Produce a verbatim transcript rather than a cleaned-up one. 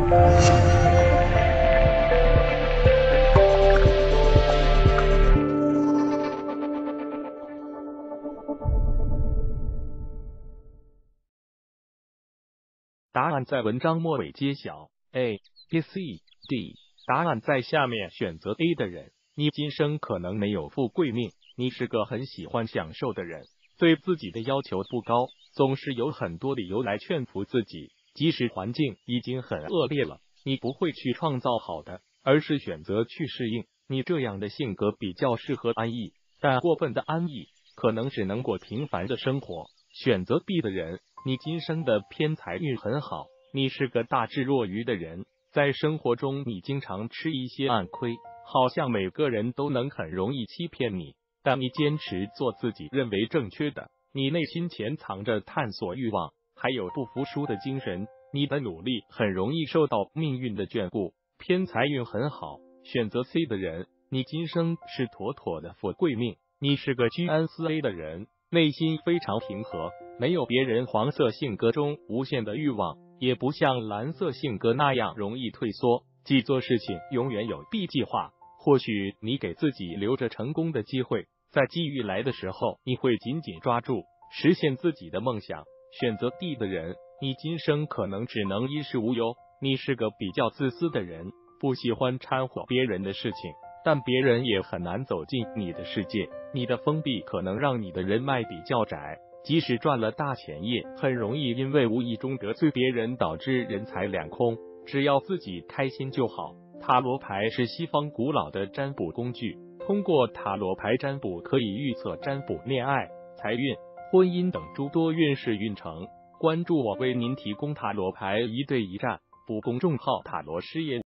答案在文章末尾揭晓 A B C D。 答案在下面，选择 A 的人，你今生可能没有富贵命，你是个很喜欢享受的人，对自己的要求不高，总是有很多理由来劝服自己，即使环境已经很恶劣了，你不会去创造好的，而是选择去适应。你这样的性格比较适合安逸，但过分的安逸可能只能过平凡的生活。选择 B 的人，你今生的偏财运很好，你是个大智若愚的人，在生活中你经常吃一些暗亏，好像每个人都能很容易欺骗你，但你坚持做自己认为正确的，你内心潜藏着探索欲望，还有不服输的精神，你的努力很容易受到命运的眷顾，偏财运很好。选择 C 的人，你今生是妥妥的富贵命，你是个居安思危的人，内心非常平和，没有别人黄色性格中无限的欲望，也不像蓝色性格那样容易退缩，既做事情永远有 B 计划。或许你给自己留着成功的机会，在机遇来的时候，你会紧紧抓住，实现自己的梦想。选择 D 的人，你今生可能只能衣食无忧，你是个比较自私的人，不喜欢掺和别人的事情，但别人也很难走进你的世界，你的封闭可能让你的人脉比较窄，即使赚了大钱也很容易因为无意中得罪别人导致人财两空，只要自己开心就好。塔罗牌是西方古老的占卜工具，通过塔罗牌占卜可以预测占卜恋爱、财运、婚姻等诸多运势运程。关注我，为您提供塔罗牌一对一占卜公众号塔罗事业。